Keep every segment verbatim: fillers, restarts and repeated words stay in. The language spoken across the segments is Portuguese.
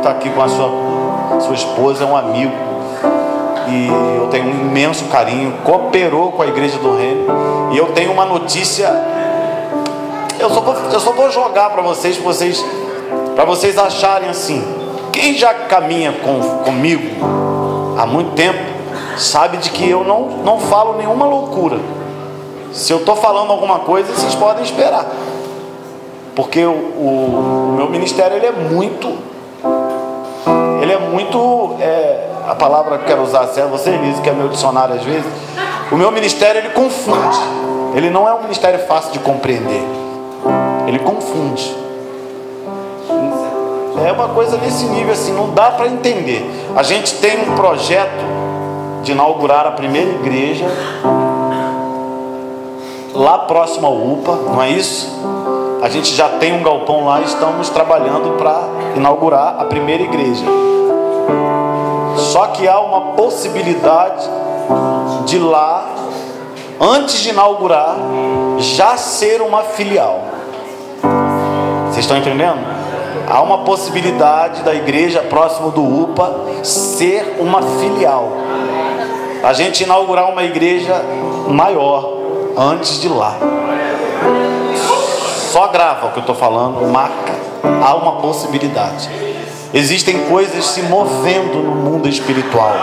está aqui com a sua, sua esposa, é um amigo, e eu tenho um imenso carinho, cooperou com a Igreja do Reino, e eu tenho uma notícia, eu só vou, eu só vou jogar para vocês, para vocês, para vocês acharem assim. Quem já caminha com, comigo há muito tempo, sabe de que eu não, não falo nenhuma loucura. Se eu estou falando alguma coisa, vocês podem esperar, porque o, o, o meu ministério ele é muito, ele é muito, é, a palavra que eu quero usar, se é você, Elise, que é meu dicionário às vezes, o meu ministério ele confunde, ele não é um ministério fácil de compreender, ele confunde. É uma coisa nesse nível assim, não dá para entender. A gente tem um projeto de inaugurar a primeira igreja lá próximo ao U P A, não é isso? A gente já tem um galpão lá e estamos trabalhando para inaugurar a primeira igreja. Só que há uma possibilidade de lá, antes de inaugurar, já ser uma filial. Vocês estão entendendo? Há uma possibilidade da igreja próximo do U P A ser uma filial. A gente inaugurar uma igreja maior antes de lá. Só grava o que eu estou falando, marca. Há uma possibilidade. Existem coisas se movendo no mundo espiritual.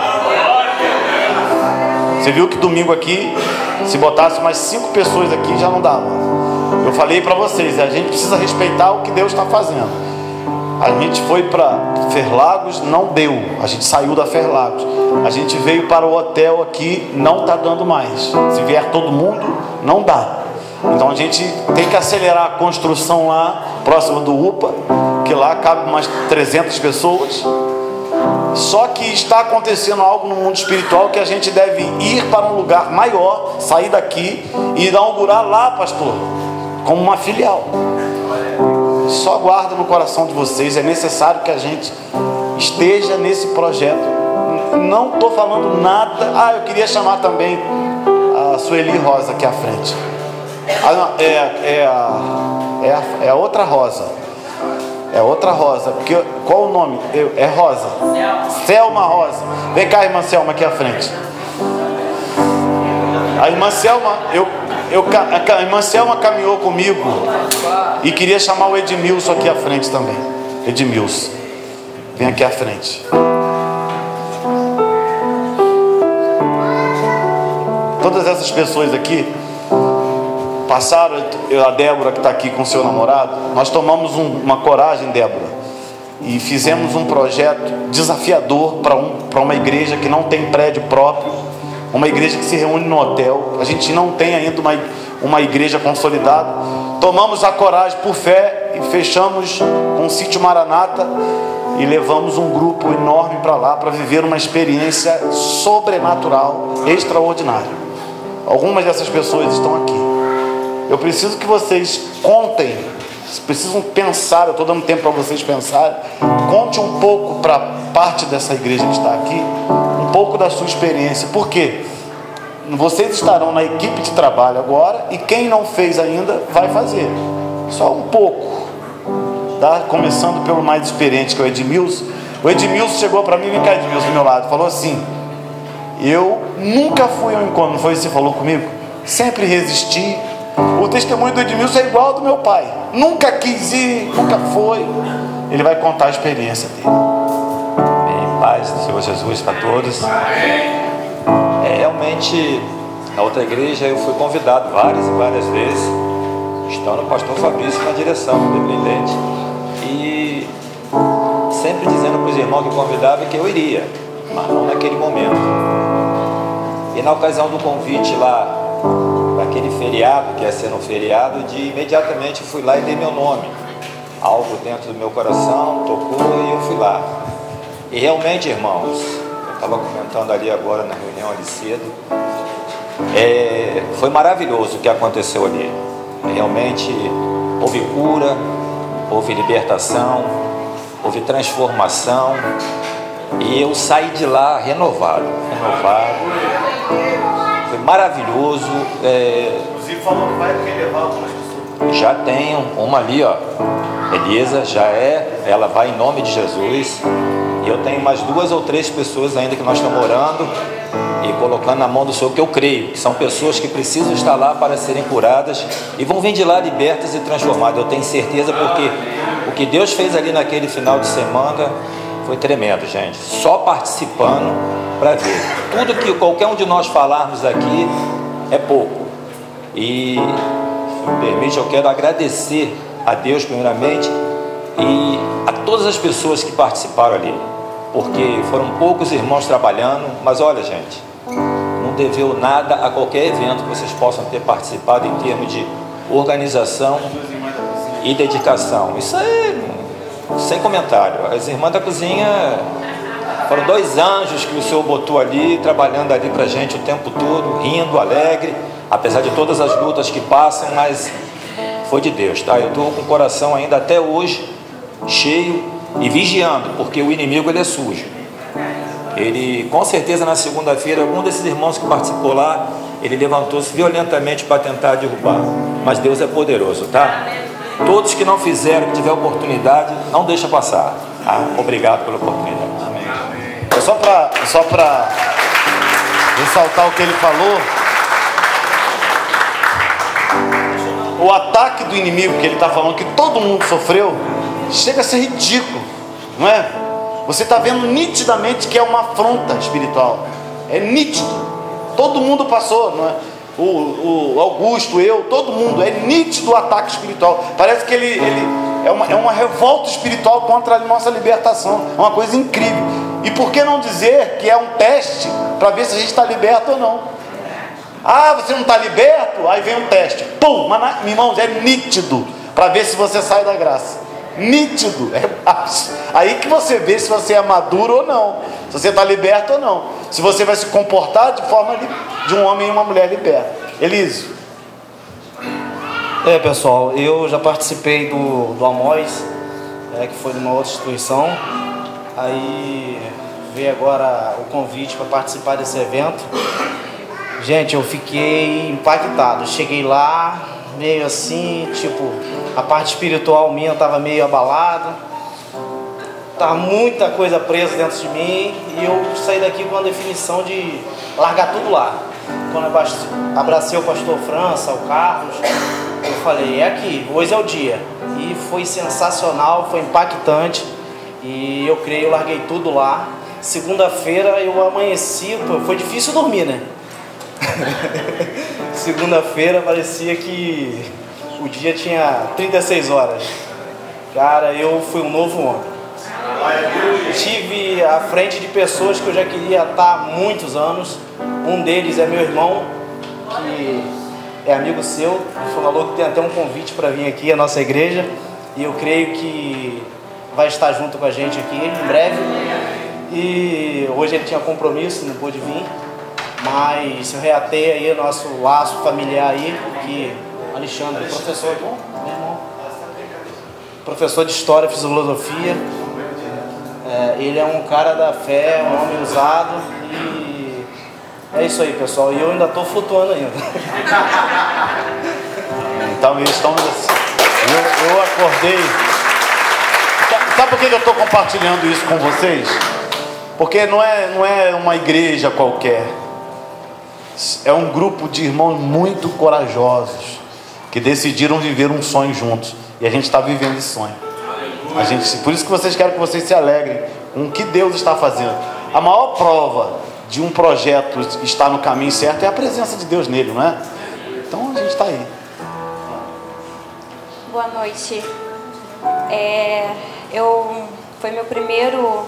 Você viu que domingo aqui, se botasse mais cinco pessoas aqui, já não dava. Eu falei para vocês, a gente precisa respeitar o que Deus está fazendo. A gente foi para Ferlagos, não deu. A gente saiu da Ferlagos. A gente veio para o hotel aqui, não está dando mais. Se vier todo mundo, não dá. Então a gente tem que acelerar a construção lá, próximo do U P A, que lá cabe umas trezentas pessoas. Só que está acontecendo algo no mundo espiritual que a gente deve ir para um lugar maior, sair daqui e inaugurar lá, pastor, como uma filial. Só guarda no coração de vocês, é necessário que a gente esteja nesse projeto. Não estou falando nada. Ah, eu queria chamar também a Sueli Rosa aqui à frente. Ah, é, é, a, é, a, é a outra Rosa. É outra Rosa. Porque, qual o nome? É Rosa. Selma Rosa. Vem cá, irmã Selma, aqui à frente. A irmã Selma, eu, eu, a irmã Selma caminhou comigo e queria chamar o Edmilson aqui à frente também. Edmilson, vem aqui à frente. Todas essas pessoas aqui passaram, a Débora que está aqui com o seu namorado, nós tomamos um, uma coragem, Débora, e fizemos um projeto desafiador para um, para uma igreja que não tem prédio próprio, uma igreja que se reúne no hotel. A gente não tem ainda uma, uma igreja consolidada. Tomamos a coragem por fé e fechamos com o Sítio Maranata e levamos um grupo enorme para lá para viver uma experiência sobrenatural, extraordinária. Algumas dessas pessoas estão aqui. Eu preciso que vocês contem, precisam pensar, eu estou dando tempo para vocês pensarem. Conte um pouco para parte dessa igreja que está aqui, um pouco da sua experiência. Por quê? Vocês estarão na equipe de trabalho agora, e quem não fez ainda vai fazer. Só um pouco, tá? Começando pelo mais experiente, que é o Edmilson. O Edmilson chegou para mim, vem cá, Edmilson, do meu lado, falou assim: eu nunca fui ao encontro, não foi isso que você falou comigo? Sempre resisti. O testemunho do Edmilson é igual ao do meu pai. Nunca quis ir, nunca foi. Ele vai contar a experiência dele. Em paz do Senhor Jesus para todos. É, realmente, na outra igreja eu fui convidado várias e várias vezes, estando o pastor Fabrício na direção, independente, e sempre dizendo para os irmãos que convidavam que eu iria, mas não naquele momento. E na ocasião do convite lá, aquele feriado, que ia ser um feriado, de imediatamente fui lá e dei meu nome. Algo dentro do meu coração tocou e eu fui lá. E realmente, irmãos, eu estava comentando ali agora na reunião ali cedo, é, foi maravilhoso o que aconteceu ali. Realmente houve cura, houve libertação, houve transformação, e eu saí de lá renovado, renovado. Foi maravilhoso. É... Inclusive falou que vai relevar algumas pessoas. Já tenho uma ali, ó. Elisa já é ela vai em nome de Jesus. E eu tenho mais duas ou três pessoas ainda que nós estamos orando e colocando na mão do Senhor, que eu creio que são pessoas que precisam estar lá para serem curadas e vão vir de lá libertas e transformadas. Eu tenho certeza, porque o que Deus fez ali naquele final de semana foi tremendo, gente. Só participando para ver. Tudo que qualquer um de nós falarmos aqui é pouco. E, se me permite, eu quero agradecer a Deus primeiramente e a todas as pessoas que participaram ali, porque foram poucos irmãos trabalhando, mas olha, gente, não deveu nada a qualquer evento que vocês possam ter participado em termos de organização e dedicação. Isso aí, sem comentário. As irmãs da cozinha foram dois anjos que o Senhor botou ali, trabalhando ali pra gente o tempo todo, rindo, alegre, apesar de todas as lutas que passam, mas foi de Deus, tá? Eu estou com o coração ainda até hoje cheio e vigiando, porque o inimigo ele é sujo. Ele, com certeza, na segunda-feira, algum desses irmãos que participou lá, ele levantou-se violentamente para tentar derrubar. Mas Deus é poderoso, tá? Todos que não fizeram, que tiver oportunidade, não deixa passar. Tá? Obrigado pela oportunidade. Amém. É só para só para ressaltar o que ele falou. O ataque do inimigo que ele está falando, que todo mundo sofreu, chega a ser ridículo, não é? Você está vendo nitidamente que é uma afronta espiritual. É nítido. Todo mundo passou, não é? O, o Augusto, eu, todo mundo. É nítido o ataque espiritual. Parece que ele, ele é, uma, é uma revolta espiritual contra a nossa libertação. É uma coisa incrível. E por que não dizer que é um teste para ver se a gente está liberto ou não? Ah, você não está liberto? Aí vem um teste. Pum! Mas, irmãos, é nítido para ver se você sai da graça. Nítido. É aí que você vê se você é maduro ou não, se você está liberto ou não, se você vai se comportar de forma de um homem e uma mulher liberta. Elísio. É, pessoal, eu já participei do, do Amós, é, que foi de uma outra instituição. Aí veio agora o convite para participar desse evento. Gente, eu fiquei impactado. Cheguei lá, meio assim, tipo, a parte espiritual minha estava meio abalada. Tava muita coisa presa dentro de mim. E eu saí daqui com a definição de largar tudo lá. Quando eu abracei o pastor França, o Carlos, eu falei, é aqui, hoje é o dia. E foi sensacional, foi impactante. E eu creio, eu larguei tudo lá. Segunda-feira eu amanheci, foi difícil dormir, né? Segunda-feira parecia que o dia tinha trinta e seis horas. Cara, eu fui um novo homem. Estive à frente de pessoas que eu já queria estar há muitos anos. Um deles é meu irmão, que é amigo seu. Ele falou que tem até um convite para vir aqui à nossa igreja. E eu creio que vai estar junto com a gente aqui em breve. E hoje ele tinha compromisso, não pôde vir. Mas eu reatei aí o nosso laço familiar aí, que Alexandre, professor, bom, meu irmão, professor de História e Filosofia. É, ele é um cara da fé, um homem usado. E é isso aí, pessoal. E eu ainda estou flutuando ainda. Então eles estão assim. Eu, eu acordei. Sabe por que eu estou compartilhando isso com vocês? Porque não é, não é uma igreja qualquer. É um grupo de irmãos muito corajosos que decidiram viver um sonho juntos. E a gente está vivendo esse sonho. A gente, por isso que vocês querem que vocês se alegrem com o que Deus está fazendo. A maior prova de um projeto estar no caminho certo é a presença de Deus nele, não é? Então a gente está aí. Boa noite. É, eu, foi meu primeiro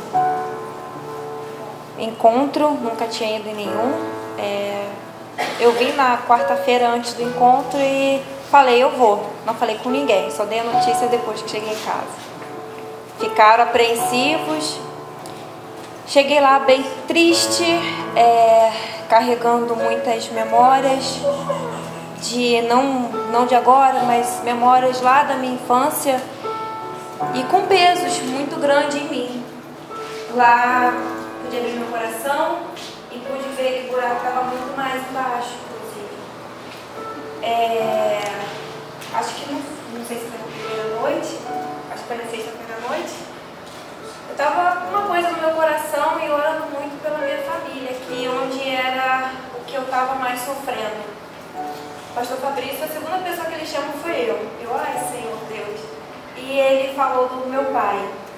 encontro, nunca tinha ido em nenhum. É, eu vim na quarta-feira antes do encontro e falei, eu vou. Não falei com ninguém, só dei a notícia depois que cheguei em casa. Ficaram apreensivos. Cheguei lá bem triste, é, carregando muitas memórias, de não, não de agora, mas memórias lá da minha infância, e com pesos muito grandes em mim. Lá pude abrir meu coração e pude ver que o buraco estava muito mais embaixo, inclusive. É, acho que não, não sei se foi na primeira noite, acho foi na sexta-feira à noite, eu estava com uma coisa no meu coração e orando muito pela minha família, que onde era o que eu estava mais sofrendo. O pastor Fabrício, a segunda pessoa que ele chama foi eu. Eu, ai Senhor Deus. E ele falou do meu pai.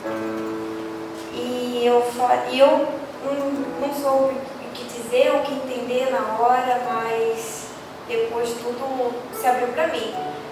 E eu, e eu não, não soube o que dizer, o que entender na hora, mas depois tudo se abriu para mim.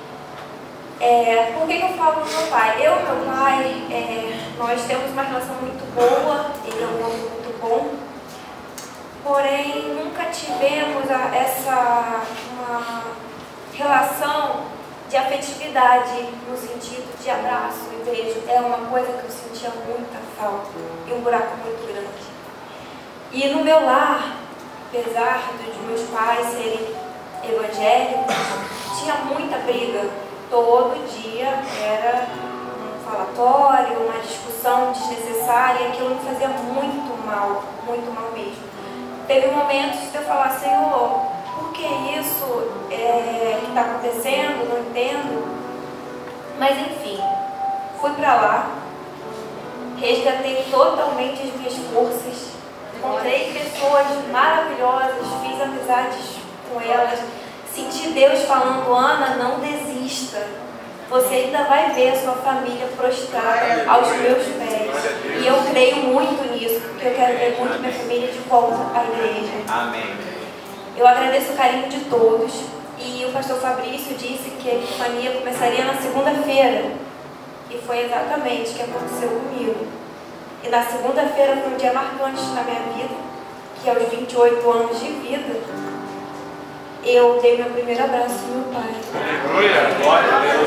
É, por que, que eu falo do meu pai? Eu e meu pai, é, nós temos uma relação muito boa, ele é um homem muito bom, porém nunca tivemos a, essa uma relação de afetividade no sentido de abraço e beijo. É uma coisa que eu sentia muita falta e um buraco muito grande. E no meu lar, apesar de meus pais serem evangélicos, tinha muita briga. Todo dia era um falatório, uma discussão desnecessária, e aquilo me fazia muito mal, muito mal mesmo. Teve momentos de eu falar, Senhor, por que isso é, que está acontecendo? Não entendo. Mas enfim, fui para lá, resgatei totalmente as minhas forças, encontrei pessoas maravilhosas, fiz amizades com elas. Senti Deus falando, Ana, não desista. Você ainda vai ver a sua família prostrada aos meus pés. E eu creio muito nisso, porque eu quero ver muito minha família de volta à igreja. Amém. Eu agradeço o carinho de todos. E o pastor Fabrício disse que a epifania começaria na segunda-feira. E foi exatamente o que aconteceu comigo. E na segunda-feira foi um dia marcante na minha vida, que aos vinte e oito anos de vida, eu dei meu primeiro abraço ao meu pai. Aleluia, glória a Deus.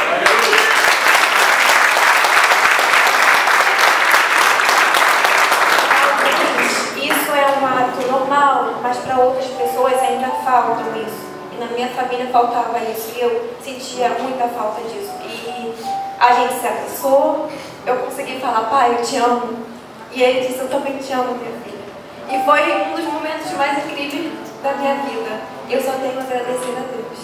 Isso é um ato normal, mas para outras pessoas ainda falta isso. E na minha família faltava isso. E eu sentia muita falta disso. E a gente se abraçou, eu consegui falar, pai, eu te amo. E ele disse, eu também te amo, minha filha. E foi um dos momentos mais incríveis da minha vida. Eu só tenho a agradecer a Deus.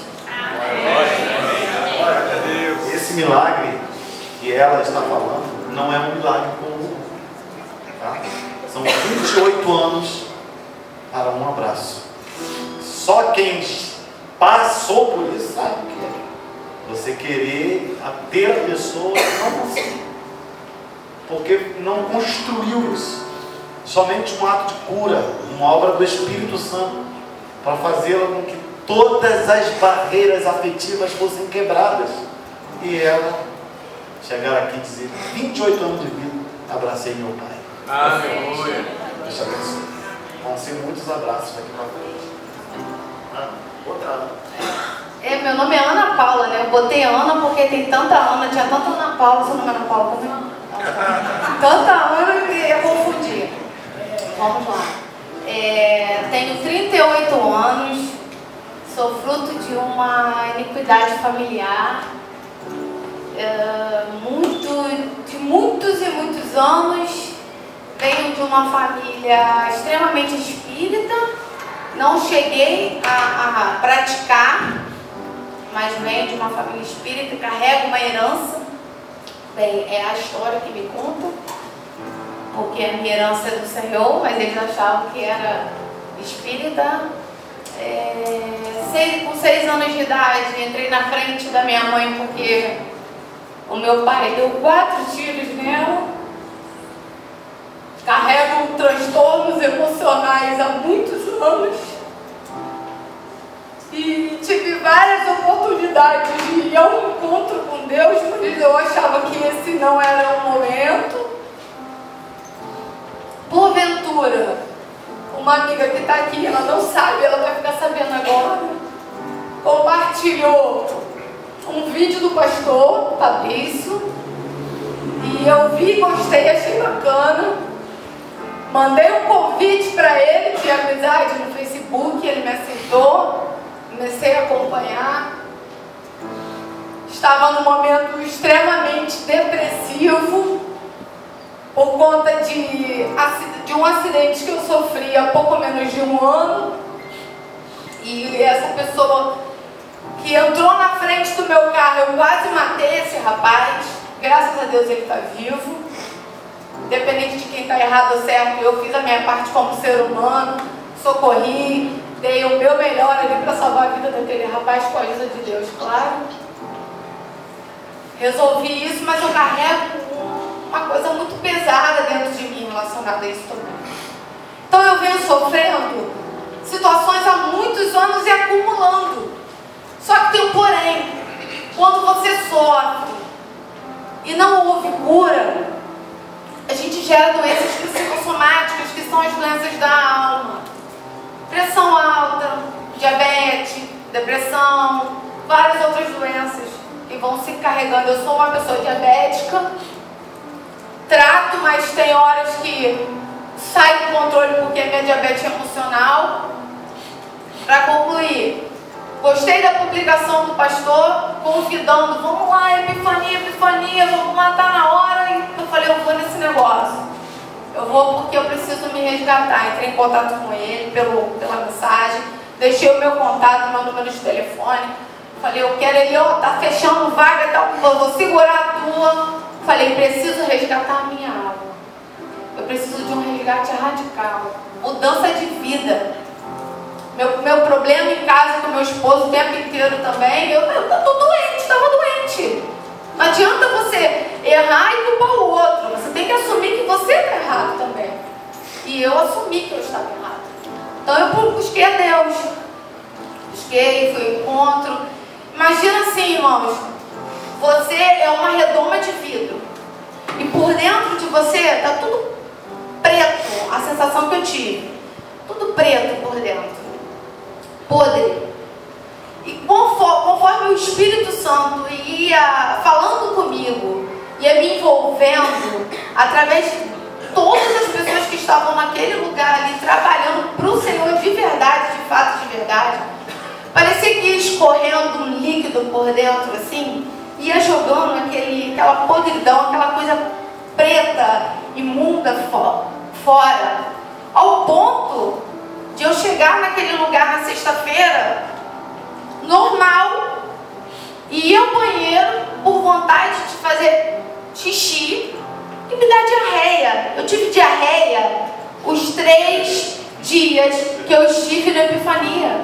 Glória a Deus. Esse milagre que ela está falando não é um milagre comum. Tá? São vinte e oito anos para um abraço. Só quem passou por isso sabe o que é. Você querer ter a pessoa não conseguir. Porque não construiu isso. Somente um ato de cura, uma obra do Espírito Santo, para fazê-la com que todas as barreiras afetivas fossem quebradas. E ela chegar aqui e dizer, vinte e oito anos de vida, abracei meu pai. Aleluia. Deixa eu abençoar. Vão ser muitos abraços daqui para frente. Ah, outra Ana. É, meu nome é Ana Paula, né? Eu botei Ana porque tem tanta Ana, tinha tanta Ana Paula, seu nome é Ana Paula também? Tanta Ana que eu confundi. Vamos lá. É, tenho trinta e oito anos, sou fruto de uma iniquidade familiar, é, muito, de muitos e muitos anos. Venho de uma família extremamente espírita, não cheguei a, a praticar, mas venho de uma família espírita e carrego uma herança. Bem, é a história que me conta, porque a minha herança é do Senhor, mas eles achavam que era espírita. É, seis, com seis anos de idade, entrei na frente da minha mãe porque o meu pai deu quatro tiros nela. Carrego transtornos emocionais há muitos anos e tive várias oportunidades de ir a um encontro com Deus, mas eu achava que esse não era o momento. Porventura, uma amiga que está aqui, ela não sabe, ela vai ficar sabendo agora, compartilhou um vídeo do pastor Fabrício e eu vi, gostei, achei bacana. Mandei um convite para ele de amizade no Facebook, ele me aceitou, comecei a acompanhar. Estava num momento extremamente depressivo por conta de, de um acidente que eu sofri há pouco menos de um ano. E essa pessoa que entrou na frente do meu carro, eu quase matei esse rapaz. Graças a Deus ele está vivo. Independente de quem está errado ou certo, eu fiz a minha parte como ser humano, socorri, dei o meu melhor ali para salvar a vida daquele rapaz com a ajuda de Deus, claro. Resolvi isso, mas eu carrego uma coisa muito pesada dentro de mim relacionada a isso também. Então eu venho sofrendo situações há muitos anos e acumulando. Só que tem um porém. Quando você sofre e não houve cura, a gente gera doenças psicossomáticas, que são as doenças da alma. Pressão alta, diabetes, depressão, várias outras doenças que vão se carregando. Eu sou uma pessoa diabética, trato, mas tem horas que sai do controle porque minha diabetes é emocional. Para concluir, gostei da publicação do pastor, convidando, vamos lá, epifania, epifania, vamos lá, tá na hora. E eu falei, eu vou nesse negócio. Eu vou porque eu preciso me resgatar. Entrei em contato com ele pelo, pela mensagem, deixei o meu contato, meu número de telefone. Falei, eu quero ele, ó, tá fechando vaga, tá, eu vou segurar a tua. Falei, preciso resgatar a minha alma. Eu preciso de um resgate radical. Mudança de vida. Meu, meu problema em casa com meu esposo o tempo inteiro também. Eu, eu, eu tô doente, estava doente. Não adianta você errar e culpar o outro. Você tem que assumir que você está errado também. E eu assumi que eu estava errado. Então eu busquei a Deus. Busquei, fui ao encontro. Imagina assim, irmãos. Você é uma redoma de vidro. E por dentro de você está tudo preto. A sensação que eu tive. Tudo preto por dentro. Podre. E conforme, conforme o Espírito Santo ia falando comigo, ia me envolvendo, através de todas as pessoas que estavam naquele lugar ali, trabalhando para o Senhor de verdade, de fato, de verdade, parecia que ia escorrendo um líquido por dentro, assim, ia jogando aquele, aquela podridão, aquela coisa preta, imunda fo fora, ao ponto de eu chegar naquele lugar na sexta-feira, normal, e ir ao banheiro por vontade de fazer xixi e me dar diarreia. Eu tive diarreia os três dias que eu estive na Epifania.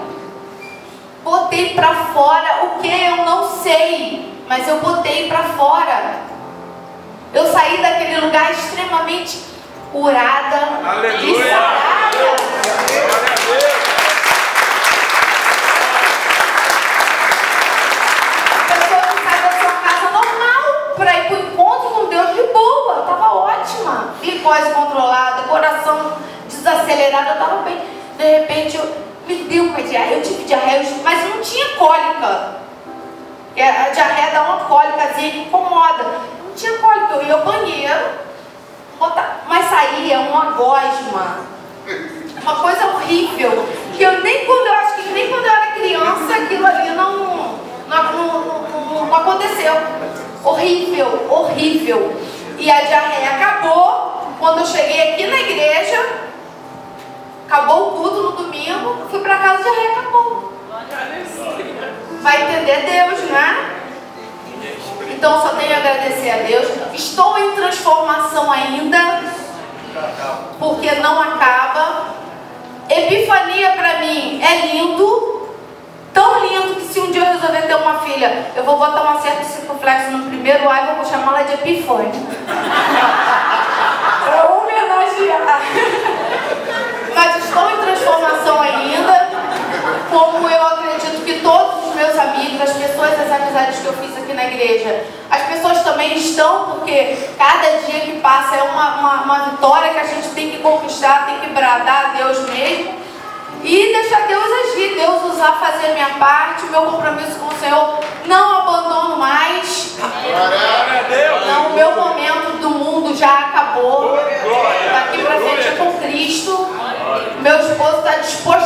Botei pra fora o que eu não sei, mas eu botei pra fora. Eu saí daquele lugar extremamente curada. Aleluia. E sarada. A pessoa que sai da sua casa normal para ir para o encontro com Deus de boa, estava ótima, glicose controlada, coração desacelerado, eu estava bem. De repente eu me deu uma diarreia, eu tive diarreia, mas não tinha cólica. A diarreia dá uma cólicazinha que incomoda. Não tinha cólica, eu ia ao banheiro, mas saía uma gosma. Uma coisa horrível, que eu nem quando eu acho que nem quando eu era criança aquilo ali não, não, não, não, não aconteceu. Horrível, horrível. E a diarreia acabou quando eu cheguei aqui na igreja, acabou tudo no domingo, fui pra casa, a diarreia acabou. Vai entender Deus, né? Então só tenho a agradecer a Deus. Estou em transformação ainda, porque não acaba. Epifania para mim é lindo, tão lindo que se um dia eu resolver ter uma filha, eu vou botar um acerto circunflexo no primeiro A e vou chamar ela de Epifânia. Para homenagear. Mas estou em transformação ainda, como eu acredito que todos os meus amigos, as pessoas, as amizades que eu fiz aqui na igreja, as pessoas também estão, porque cada dia que passa é uma, uma, uma vitória que a gente tem que conquistar, tem que bradar a Deus mesmo e deixar Deus agir, Deus usar, fazer a minha parte, o meu compromisso com o Senhor, não abandono mais. Não, o meu momento do mundo já acabou, daqui pra frente é com Cristo. Meu esposo está disposto